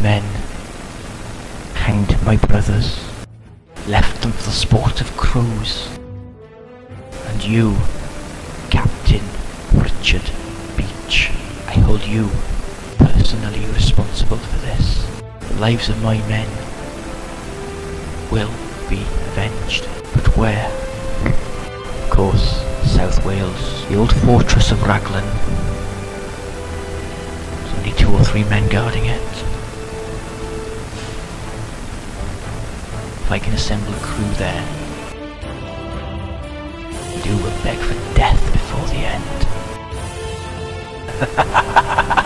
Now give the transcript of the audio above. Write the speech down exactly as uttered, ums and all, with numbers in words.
men, hanged my brothers, left them for the sport of crows. And you, Captain Richard Beach, I hold you personally responsible for this. The lives of my men will be avenged. But where? Of course, South Wales, the old fortress of Raglan. There's only two or three men guarding it. If I can assemble a crew there, you will beg for death before the end.